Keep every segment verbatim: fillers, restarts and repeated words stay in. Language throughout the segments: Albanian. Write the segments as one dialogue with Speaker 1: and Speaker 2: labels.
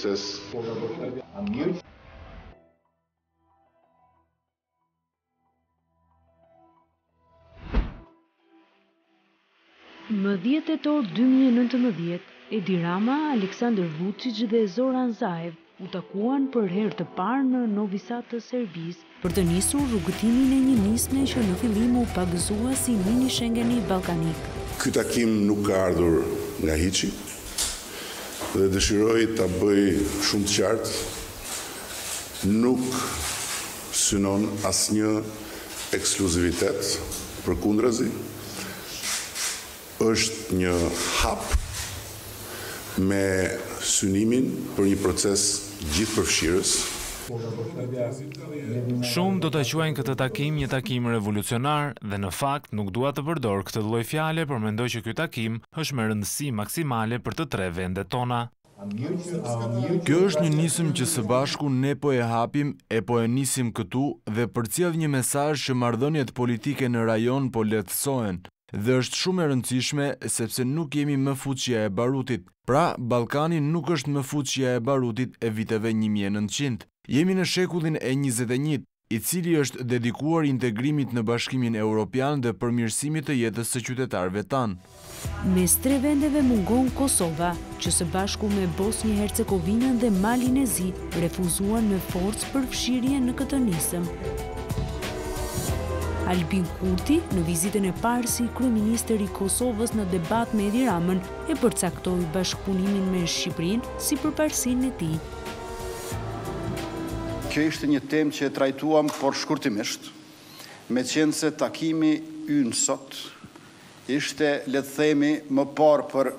Speaker 1: proces.
Speaker 2: Më dhjetë tetor dy mijë e nëntëmbëdhjetë, Edi Rama, Aleksandar Vučić dhe Zoran Zaev u takuan për herë të parë në Novi Sad të Serbisë për të nisur rrugëtimin e një nisme që në fillim u pagëzua si mini Schengeni ballkanik.
Speaker 1: Ky takim nuk ka ardhur nga hiçi dhe dëshiroj ta bëj shumë të qartë, nuk synon asnjë ekskluzivitet, përkundrazi, është një hap me synimin për një proces gjithëpërfshirës.
Speaker 3: Shumë do të quajnë këtë takim një takim revolucionar dhe në fakt nuk dua të përdor këtë lloj fjale, por mendoj që ky takim është me rëndësi maksimale për të tre vendet tona.
Speaker 4: Kjo është një nisëm që së bashku ne po e hapim, e po e nisim këtu dhe përcjell një mesazh që marrëdhëniet politike në rajon po lehtësohen. Dhe është shumë e rëndësishme sepse nuk jemi më fuqia e barutit. Pra, Ballkani nuk është më fuqia e barutit e viteve një mijë e nëntëqind. Jemi në shekullin e njëzet e njëjtë, i cili është dedikuar integrimit në Bashkimin Evropian dhe përmirësimit të jetës së qytetarëve tanë.
Speaker 2: Mes tre vendeve mungon Kosova, që së bashku me Bosnjë-Hercegovinën dhe Malin e Zi refuzuan në forcë përfshirje në këtë nisëm. Albin Kurti, në vizitën e parë si kryeministër i Kosovës në debat me Edi Ramën, e përcaktoi bashkëpunimin me Shqipërinë si përparësinë e tij.
Speaker 5: Kjo ishte një temë që e trajtuam, por shkurtimisht, me qenë se takimi ynë sot ishte, le të themi, më parë për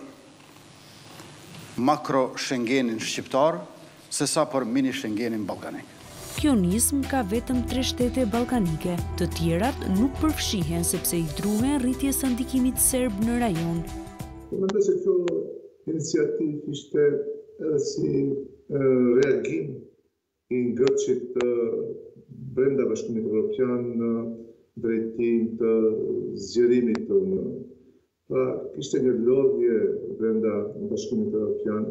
Speaker 5: makro Schengenin shqiptar, se sa për mini Schengenin ballkanik.
Speaker 2: Kjo nismë ka vetëm tre shtete ballkanike, të tjerat nuk përfshihen sepse i druhen rritjes së ndikimit serb në rajon.
Speaker 6: Mendoj se kjo iniciativë ishte edhe si reagim i ngërçit brenda Bashkimit Evropian në drejtim të zgjerimit të Unionit. Pra, kishte një lodhje brenda Bashkimit Evropian,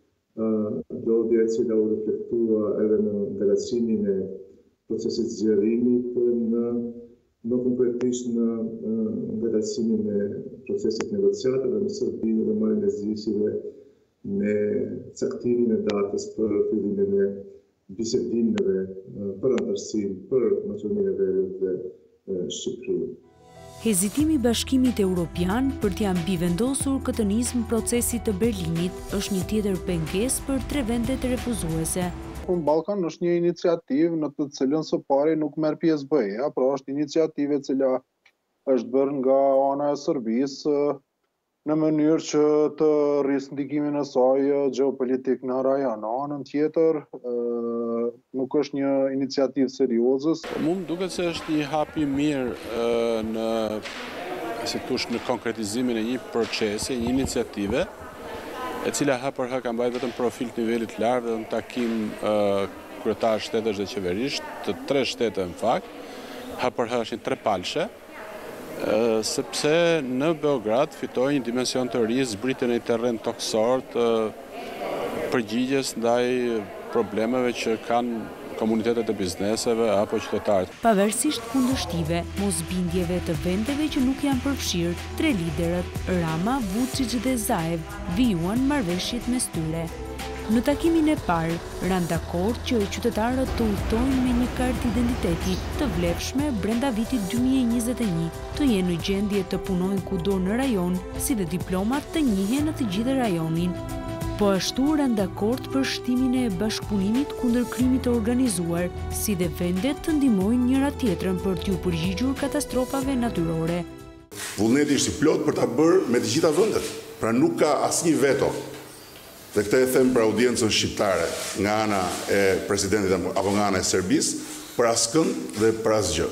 Speaker 6: lodhje e cila u reflektua edhe në ngelacimin e procesit zgjerimit, në më konkretisht në ngelacimin e procesit negociatave në Serbinë dhe Malin e Zi, si dhe në caktimin e datës për fillimin e bisedimeve për anëtarësinë për Maqedoninë e Veriut dhe Shqipërinë.
Speaker 2: Hezitimi i Bashkimit Evropian për t'ia mbivendosur këtë nismë procesit të Berlinit është një tjetër pengesë për tre vendet refuzuese.
Speaker 7: Në Ballkan është një iniciativë në të cilën së pari nuk merr pjesë B E A, pra është iniciativë e cila është bërë nga ana e Serbisë në mënyrë që të rrisë ndikimin e saj gjeopolitik në rajon. Në anën tjetër, nuk është një iniciativë serioze.
Speaker 8: Mu më duket se është një hap i mirë në, si tush, në konkretizimin e një procesi, një iniciative, e cila hap për hap ka mbajtur vetëm profil të nivelit lartë dhe në takim kryetar shtetësh dhe qeverisht, të tre shtete në fakt, hap për hap është një trepalshe, sepse në Beograd fitoi një dimension të ri, zbritën e një terren toksor të përgjigjes ndaj problemeve që kanë komunitetet e bizneseve apo qytetarët.
Speaker 2: Pavarësisht kundërshtive, mosbindjeve të vendeve që nuk janë përfshirë, tre liderët, Rama, Vučić dhe Zaev, vijuan marrëveshjet mes tyre. Në takimin e parë, ranë dakord që qytetarët të udhtojnë me një kartë identiteti të vlefshme brenda vitit dy mijë e njëzet e një, të jenë në gjendje të punojnë kudo në rajon, si dhe diplomat të njihen në të gjithë rajonin. Po ashtu ranë dakord për shtimin e bashkëpunimit kundër krimit të organizuar, si dhe vendet të ndihmojnë njëra tjetrën për t'u përgjigjur katastrofave natyrore.
Speaker 1: Vullneti është i plot për ta bërë me të gjitha vendet, pra nuk ka asnjë veto. Dhe këtë e them për audiencën shqiptare nga ana e presidentit apo nga ana e Serbisë, për askënd dhe për asgjë.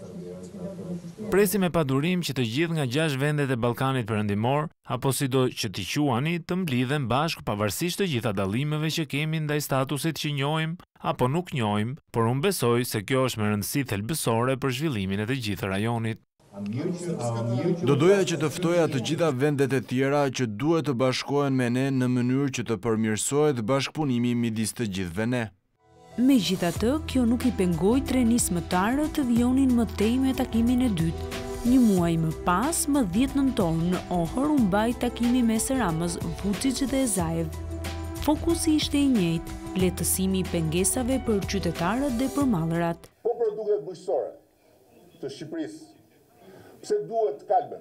Speaker 3: Presim me padurim që të gjithë nga gjashtë vendet e Ballkanit Perëndimor, apo sido që t'i quani, të mblidhen bashkë pavarësisht të gjitha dallimeve që kemi ndaj statusit që njohim apo nuk njohim, por unë besoj se kjo është me rëndësi thelbësore për zhvillimin e të gjithë rajonit.
Speaker 4: Do doja që të ftoja të gjitha vendet e tjera që duhet të bashkohen me ne në mënyrë që të përmirësohet bashkëpunimi midis të gjithëve ne.
Speaker 2: Megjithatë, kjo nuk i pengoi tre nismëtarët të vjonin më tej me takimin e dytë. Një muaj më pas, më dhjetë nëntor në Ohër u mbaj takimi mes Ramës, Vučić dhe Zaev. Fokusi ishte i njëjtë, lehtësimi i pengesave për qytetarët dhe për mallrat.
Speaker 1: Po produktet bujqësore të Shqipërisë, pse duhet të kalben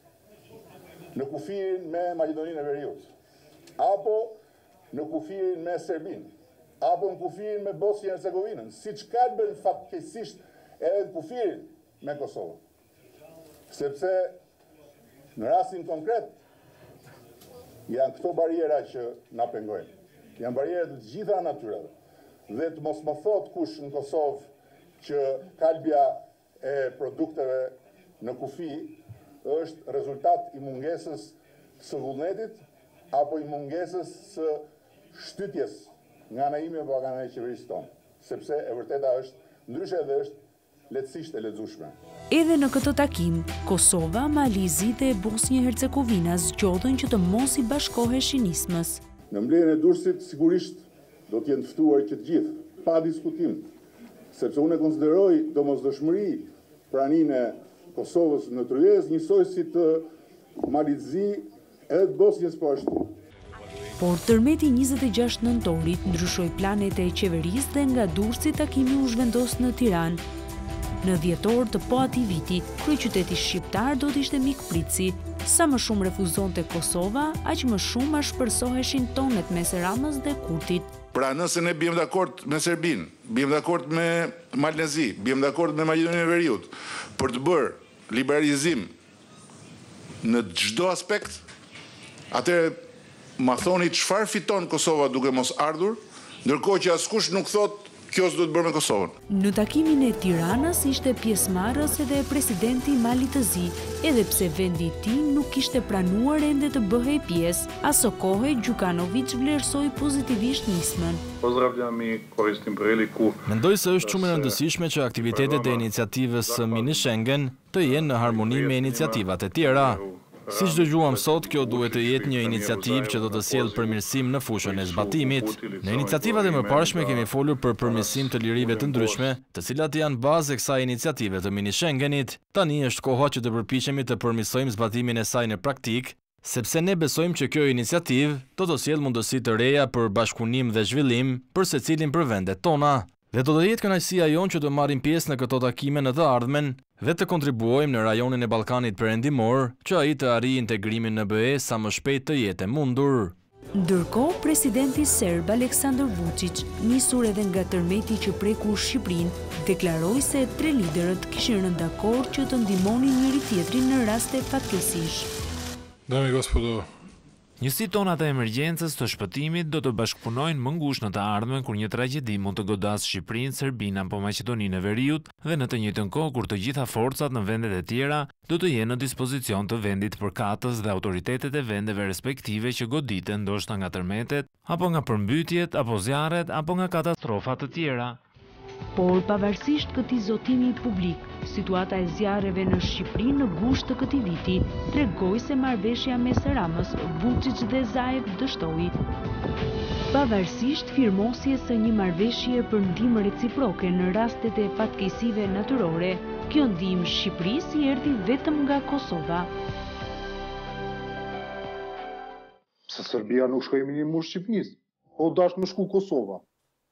Speaker 1: në kufirin me Maqedoninë e Veriut, apo në kufirin me Serbinë, apo në kufirin me Bosnjë e Hercegovinën, siç kalben fatkeqësisht edhe në kufirin me Kosovën. Sepse në rastin konkret janë këto bariera që na pengojnë. Janë bariera të gjitha natyrave. Dhe të mos më thot kush në Kosovë që kalbja e produkteve në kufi është rezultat i mungesës së vullnetit apo i mungesës së shtytjes nga ana ime apo nga ana e qeverisë tonë. Sepse e vërteta është, ndryshe edhe është lehtësisht e lexueshme.
Speaker 2: Edhe në këtë takim, Kosova, Malizi dhe Bosnjë e Hercegovina zgjodhen që të mos i bashkoheshin nismës.
Speaker 1: Në mbledhjen e Durrësit sigurisht do të jenë të ftuar që të gjithë, pa diskutim, sepse unë e konsideroj domosdoshmëri praninë e Kosovës në tryezë njësoj si të Malizi edhe të Bosnjës po ashtu.
Speaker 2: Por tërmeti njëzet e gjashtë nëntorit ndryshoi planet e qeverisë dhe nga Durrësi takimi u zhvendos në Tiranë. Në dhjetor të po ati viti, kryeqyteti shqiptar do të ishte mikpritësi. Sa më shumë refuzonte Kosova, aq më shumë ma shpërsoheshin tonet mes Ramës dhe Kurtit.
Speaker 1: Pra nëse ne bjem dakord me Serbinë, bjem dakord me Malnezi, bjem dakord me Maqedoninë e Veriut, për të bërë liberalizim në çdo aspekt, atëherë ma thoni çfarë fiton Kosova duke mos ardhur, ndërkohë që askush nuk thot kjo s'do të bërë me Kosovën.
Speaker 2: Në takimin e Tiranës ishte pjesëmarrës edhe presidenti Mali të Zi, edhe pse vendi i tij nuk kishte pranuar ende të bëhej pjesë. Aso kohë Gjukanović vlerësoi pozitivisht nismën.
Speaker 9: Pozdravljam i koristim priliku.
Speaker 4: Mendoj se është shumë e rëndësishme që aktivitetet e iniciativës Mini Schengen të jenë në harmoni me iniciativat e tjera. Si që dëgjuam sot, kjo duhet të jetë një iniciativë që do të sjellë përmirësim në fushën e zbatimit. Në iniciativat e mëparshme kemi folur për përmirësim të lirive të ndryshme, të cilat janë bazë e kësaj iniciative të Mini Schengenit. Tani është koha që të përpiqemi të përmirësojmë zbatimin e saj në praktik, sepse ne besojmë që kjo iniciativë do të sjellë mundësi të reja për bashkëpunim dhe zhvillim për secilin për vendet tona. Dhe do të jetë kënaqësia jonë që të marrim pjesë në këto takime në të ardhmen dhe të kontribuojmë në rajonin e Ballkanit Perëndimor, që ai të arrijë integrimin në B E sa më shpejt të jetë e mundur.
Speaker 2: Ndërkohë, presidenti serb Aleksandar Vučić, nisur edhe nga tërmeti që prekur Shqipërinë, deklaroi se tre liderët kishin rënë dakord që të ndihmonin njëri tjetrin në raste fatkeqësish.
Speaker 9: Dame i gospodo,
Speaker 3: Njësitë tona të emergjencës të shpëtimit do të bashkëpunojnë më ngushtë në të ardhmen kur një tragjedi mund të godasë Shqipërinë, Serbinë apo Maqedoninë e Veriut dhe në të njëjtën kohë kur të gjitha forcat në vendet e tjera do të jenë në dispozicion të vendit përkatës dhe autoritetet e vendeve respektive që goditen ndoshta nga tërmetet, apo nga përmbytjet, apo zjarret, apo nga katastrofat të tjera.
Speaker 2: Por pavarësisht këtij zotimi publik, situata e zjarreve në Shqipëri në gusht të këtij viti tregoi se marrëveshja mes Ramës, Vučić dhe Zaev dështoi. Pavarësisht firmosjes së një marrëveshje për ndihmë reciproke në rastet e fatkeqësive natyrore, kjo ndihmë Shqipërisë i erdhi vetëm nga Kosova.
Speaker 7: Se Serbia nuk shkoi me një mush Shqipërisë, po dash më shku Kosova.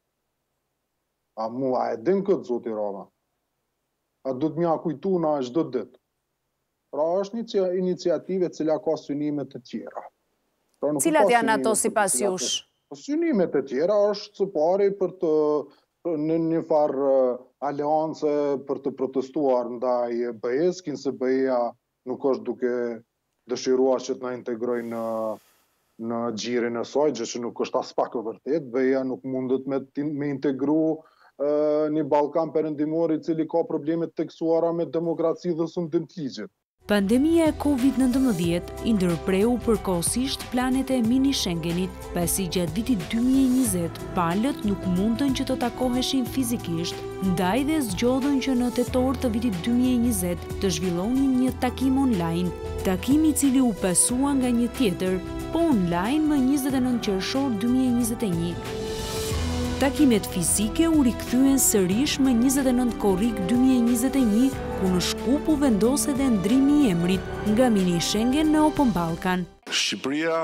Speaker 7: A mua e din këtë zoti Rama. A do të mja kujtu na çdo ditë. Pra është një iniciative cila ka synime të tjera. Pra,
Speaker 10: cilat janë ato sipas jush?
Speaker 7: Synimet e tjera është së pari për të në një farë aleance për të protestuar ndaj B E-s, kinse B E-a nuk është duke dëshiruar që të na integrojë në në gjirin e saj, gjë që nuk është as pak e vërtet. B E-a nuk mundet me, me integru një Ballkan Perëndimor i cili ka probleme të teksuara me demokraci dhe sundim të ligjit.
Speaker 2: Pandemia e covid nëntëmbëdhjetë i ndërpreu përkohësisht planet e mini Schengenit, pasi gjatë vitit dy mijë e njëzet palët nuk mundën që të takoheshin fizikisht, ndaj dhe zgjodhën që në tetor të vitit dy mijë e njëzet të zhvillonin një takim online, takim i cili u pasua nga një tjetër, po online më njëzet e nëntë qershor dy mijë e njëzet e një. Takimet fizike u rikthyen sërish më njëzet e nëntë korrik dy mijë e njëzet e një, ku në Shkup u vendos edhe ndrimi i emrit nga mini Schengen në Open Balkan.
Speaker 1: Shqipëria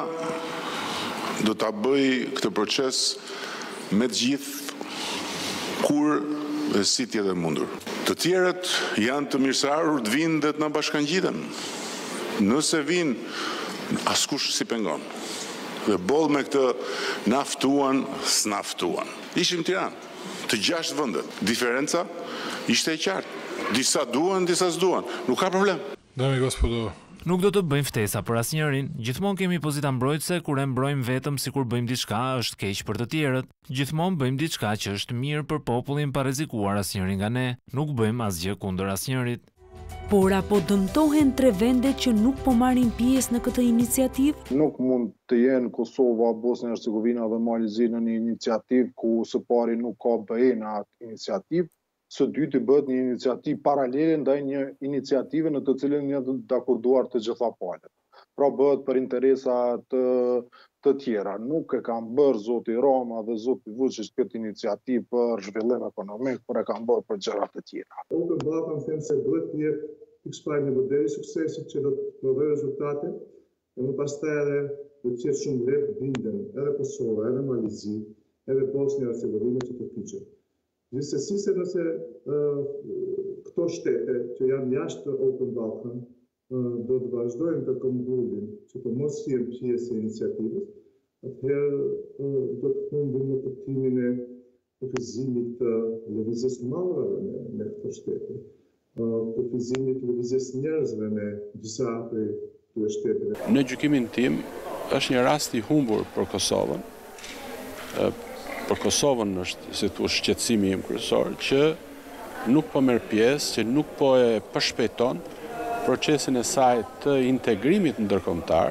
Speaker 1: do ta bëj këtë proces me të gjithë kur dhe si tjetër mundur. Të tjerët janë të mirësarur të vinë dhe të na bashkangjiten. Nëse vinë, askush si pengon. Dhe boll me këtë naftuan, s'naftuan. Ishim Tiranë, të gjashtë vendet. Diferenca ishte e qartë. Disa duan, disa s'duan. Nuk ka problem.
Speaker 9: Dame i gospodo.
Speaker 3: Nuk do të bëjmë ftesa për asnjërin. Gjithmonë kemi pozita mbrojtëse kur e mbrojmë vetëm sikur bëjmë diçka është keq për të tjerët. Gjithmonë bëjmë diçka që është mirë për popullin pa rrezikuar asnjërin nga ne. Nuk bëjmë asgjë kundër asnjërit.
Speaker 2: Por apo dëmtohen tre vendet që nuk po marrin pjesë në këtë iniciativë?
Speaker 7: Nuk mund të jenë Kosova, Bosnia Hercegovina dhe Malizi në një iniciativë ku së pari nuk ka B E në atë iniciativë, së dyti bëhet një iniciativë paralele ndaj një iniciative në të cilën janë të akorduar të gjitha palët. Pra bëhet për interesa të, të tjera. Nuk e kanë bërë zoti Rama dhe zoti Vučić këtë iniciativë për zhvillim ekonomik, por e kanë bërë për gjëra të tjera.
Speaker 6: Open Balkan them se duhet të jetë ekspert një modeli suksesit që do të provojë rezultate, e më pastaj edhe do të jetë shumë lehtë binden edhe Kosova, edhe Malizi, edhe Bosnia Hercegovina që të kyçet. Gjithsesi se nëse uh, këto shtete që janë jashtë Open Balkan uh, do të vazhdojnë të këmbgullin që të mos jenë pjesë e iniciativës, atëherë uh, do të humbin në kuptimin e kufizimit të lëvizjes mallrave me, me këto shtete, uh, kufizimit të lëvizjes njerëzve me disa prej këtyre shteteve.
Speaker 8: Në gjykimin tim është një rast i humbur për Kosovën. Uh, Për Kosovën është, si thua, shqetësimi im kryesor, që nuk po merr pjesë, që nuk po e përshpejton procesin e saj të integrimit ndërkombëtar,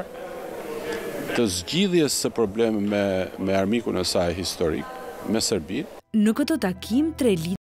Speaker 8: të zgjidhjes së problemeve me, me armikun e saj historik, me Serbinë.
Speaker 2: Në këtë takim, tre lidhje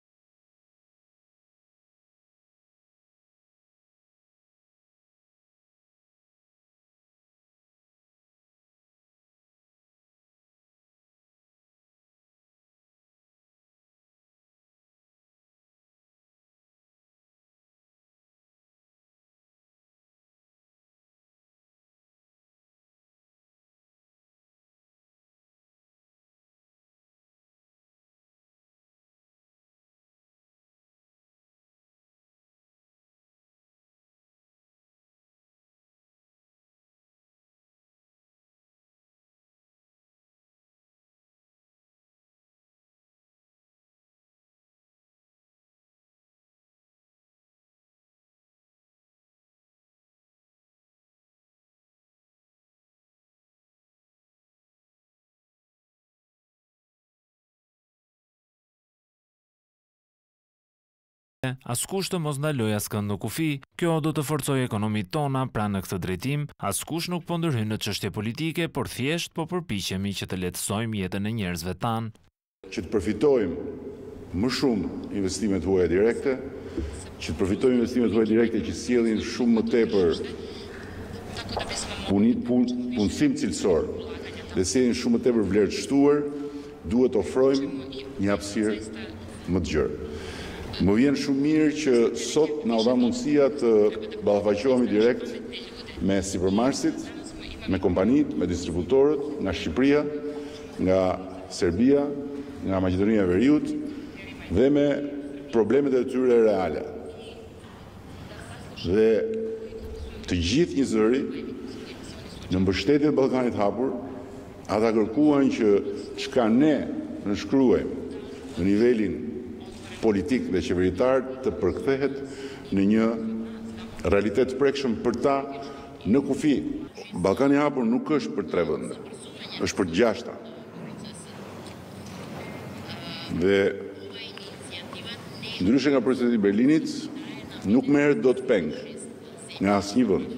Speaker 3: askush të mos ndaloj askënd në kufi, kjo do të forcojë ekonomitë tona, pra në këtë drejtim, askush nuk po ndërhyn në çështje politike, por thjesht po përpiqemi që të lehtësojmë jetën e njerëzve tanë.
Speaker 1: Që të përfitojmë më shumë investimet huaja direkte, që të përfitojmë investimet huaja direkte që sjellin shumë më tepër punit, pun, punësim cilësor dhe sjellin shumë më tepër vlerë të shtuar, duhet ofrojmë një hapësirë më të gjerë. Më vjen shumë mirë që sot na u dha mundësia të ballafaqohemi direkt me sipërmarrësit, me kompanitë, me distributorët nga Shqipëria, nga Serbia, nga Maqedonia e Veriut dhe me problemet e tyre reale. Dhe të gjithë një zëri në mbështetjen e Ballkanit hapur, ata kërkuan që çka ne nënshkruajmë në nivelin politik dhe qeveritar të përkthehet në një realitet prekshëm për ta në kufi. Ballkani i hapur nuk është për tre vende, është për gjashta. Dhe ndryshe nga procesi i Berlinit, nuk merret dot peng nga asnjë vend.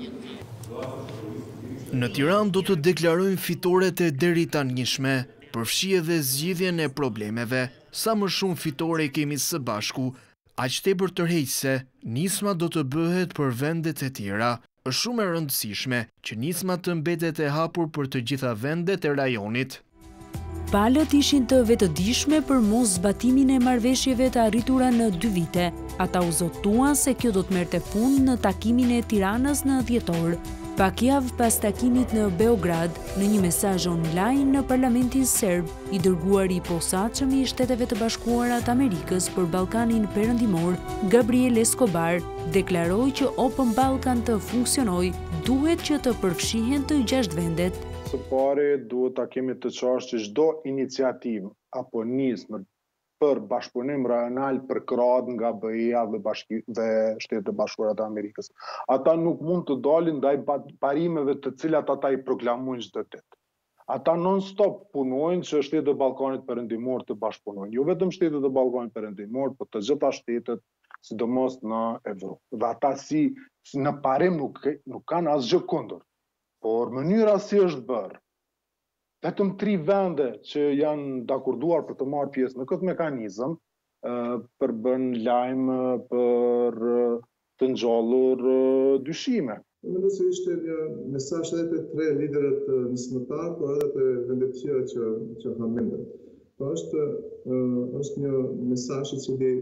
Speaker 11: Në Tiranë do të deklarojnë fitoret e deri tanishme, përfshi edhe zgjidhjen e problemeve. Sa më shumë fitore kemi së bashku, aq tepër tërheqëse, nisma do të bëhet për vendet e tjera. Është shumë e rëndësishme që nisma të mbetet e hapur për të gjitha vendet e rajonit.
Speaker 2: Palët ishin të vetëdijshme për mos zbatimin e marrëveshjeve të arritura në dy vite. Ata u zotuan se kjo do të merrte fund në takimin e Tiranës në dhjetor. Pak javë pas takimit në Beograd, në një mesazh online në Parlamentin Serb, i dërguar i posaçëm i Shteteve të Bashkuara të Amerikës për Ballkanin Perëndimor, Gabriel Escobar, deklaroi që Open Balkan të funksionojë, duhet që të përfshihen të gjashtë vendet.
Speaker 7: Së pari duhet ta kemi të qartë që çdo iniciativë apo nismë për bashkëpunim rajonal për krahas nga B E A dhe, dhe Shtetet e Bashkuara të Amerikës. Ata nuk mund të dalin ndaj parimeve të cilat ata i proklamojnë çdo ditë. Ata non-stop punojnë që Shtetet e Ballkanit Perëndimor të bashkëpunojnë. Jo vetëm Shtetet e Ballkanit Perëndimor, por të gjitha shtetet, sidomos në Evropë. Dhe ata si, si në parim nuk, nuk kanë asgjë kundër. Por mënyra si është bërë, vetëm tri vende që janë dakorduar për të marrë pjesë në këtë mekanizëm, për bën lajm për të ngjallur dyshime.
Speaker 6: Mendoj se ishte një mesazh edhe të tre liderët nismëtar, por edhe të vendet tjera që që hamendën. Po është është një mesazh i cili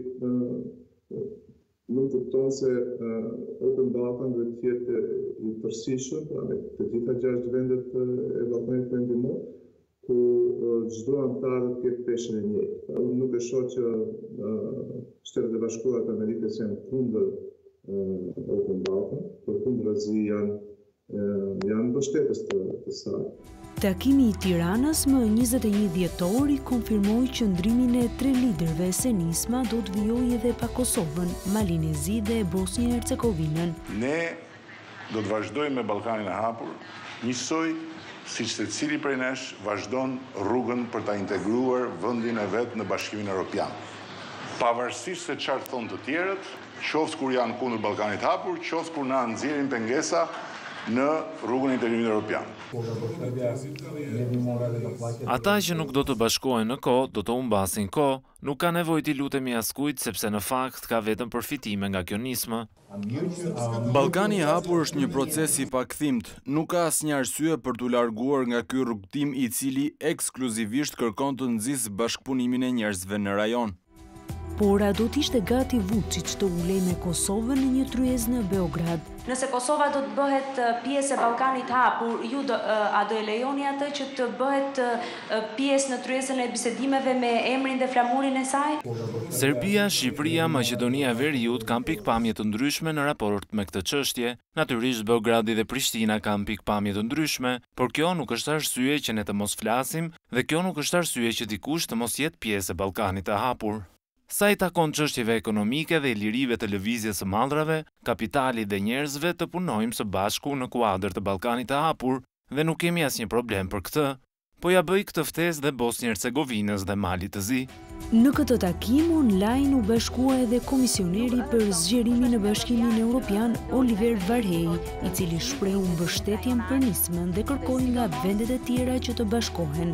Speaker 6: nuk kupton se Open Balkan do të jetë i përfshirshëm pra me të gjitha gjashtë vendet e Ballkanit Perëndimor, ku çdo antar të ketë peshën e njëjtë. Unë nuk e shoh që Shtetet e Bashkuara të Amerikës janë kundër Open Balkan, por kundërzi janë janë mbështetës të, të saj.
Speaker 2: Takimi i Tiranës më njëzet e një dhjetor i konfirmoi qëndrimin e tre liderëve se nisma do të vijojë edhe pa Kosovën, Malinezi dhe Bosnjën e Hercegovinën.
Speaker 1: Ne do të vazhdojmë me Ballkanin e hapur, njësoj siç secili prej nesh vazhdon rrugën për ta integruar vendin e vet në Bashkimin Evropian. Pavarësisht se çfarë thonë të tjerët, qoftë kur janë kundër Ballkanit të hapur, qoftë kur na nxjerrin pengesa në rrugën e integrimit evropian.
Speaker 3: Ata që nuk do të bashkohen në kohë, do të humbasin kohë, nuk ka nevojë t'i lutemi askujt sepse në fakt ka vetëm përfitime nga kjo nismë.
Speaker 4: Ballkani i hapur është një proces i pakëthimt, nuk ka asnjë arsye për t'u larguar nga ky rrugtim i cili ekskluzivisht kërkon të nxjisë bashkëpunimin e njerëzve në rajon.
Speaker 2: Por a do t'ishte gati Vučić të ulej me Kosovën në një tryezë në Beograd?
Speaker 10: Nëse Kosova do të bëhet pjesë e Ballkanit të hapur, ju do, a do e lejoni atë që të bëhet pjesë në tryezën e bisedimeve me emrin dhe flamurin e saj?
Speaker 3: Serbia, Shqipëria, Maqedonia e Veriut kanë pikpamje të ndryshme në raport me këtë çështje. Natyrisht Beogradi dhe Prishtina kanë pikpamje të ndryshme, por kjo nuk është arsye që ne të mos flasim dhe kjo nuk është arsye që dikush të mos jetë pjesë e Ballkanit të hapur. Sa i takon çështjeve ekonomike dhe lirive të lëvizjes së mallrave, kapitalit dhe njerëzve të punojmë së bashku në kuadër të Ballkanit të hapur dhe nuk kemi asnjë problem për këtë. Po ja bëj këtë ftesë dhe Bosnjë Hercegovinës dhe Malit të Zi.
Speaker 2: Në këtë takim online u bashkua edhe komisioneri për zgjerimin në Bashkimin Evropian Oliver Varhej, i cili shprehu mbështetjen për nismën dhe kërkoi nga vendet e tjera që të bashkohen.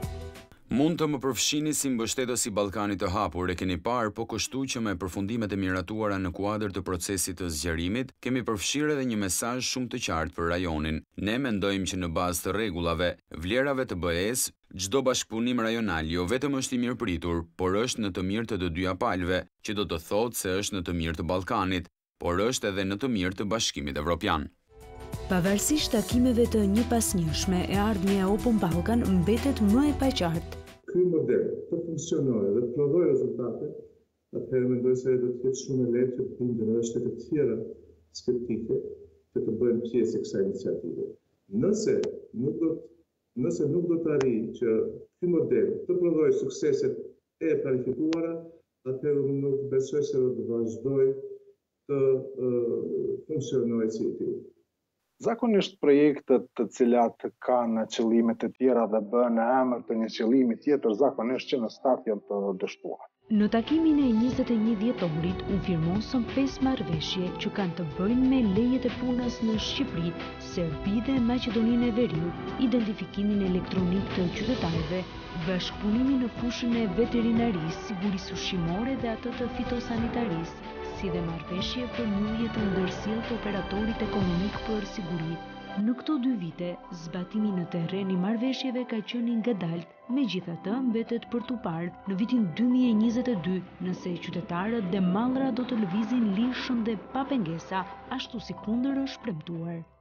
Speaker 12: Mund të më përfshini si mbështetës i Ballkanit të hapur, e keni parë, po kështu që me përfundimet e miratuara në kuadër të procesit të zgjerimit, kemi përfshirë edhe një mesazh shumë të qartë për rajonin. Ne mendojmë që në bazë të rregullave, vlerave të B E-s, çdo bashkëpunim rajonal jo vetëm është i mirëpritur, por është në të mirë të të dyja palëve, që do të thotë se është në të mirë të Ballkanit, por është edhe në të mirë të Bashkimit Evropian.
Speaker 2: Pavarësisht takimeve të njëpasnjëshme, e ardhmja e Open Balkan mbetet më e paqartë.
Speaker 6: Ky model të funksionojë dhe të prodhojë rezultate, atëherë mendoj se do të jetë shumë e lehtë që të bindën edhe shtete të tjera skeptike që të bëjnë pjesë e kësaj iniciative. Nëse nuk do nëse nuk do të arrijë që ky model të prodhojë sukseset e planifikuara, atëherë unë nuk besoj se do të vazhdojë të uh, funksionojë si i tillë.
Speaker 7: Zakonisht projektet të cilat kanë qëllime të tjera dhe bën në emër të një qëllimi tjetër, zakonisht që në start janë të dështuar.
Speaker 2: Në takimin e njëzet e një dhjetorit, u firmosën pesë marrëveshje që kanë të bëjnë me lejet e punës në Shqipëri, Serbi dhe Maqedoninë e Veriut, identifikimin elektronik të qytetarëve, bashkëpunimin në fushën e veterinarisë, sigurisë ushqimore dhe atë të fitosanitarisë, si dhe marrëveshje për njëje të ndërsjellë të operatorit ekonomik për siguri. Në këto dy vite, zbatimi në terren i marrëveshjeve ka qenë ngadalt, megjithatë mbetet për tu parë në vitin dy mijë e njëzet e dy, nëse qytetarët dhe mallra do të lëvizin lirshëm dhe pa pengesa, ashtu si kundër është premtuar.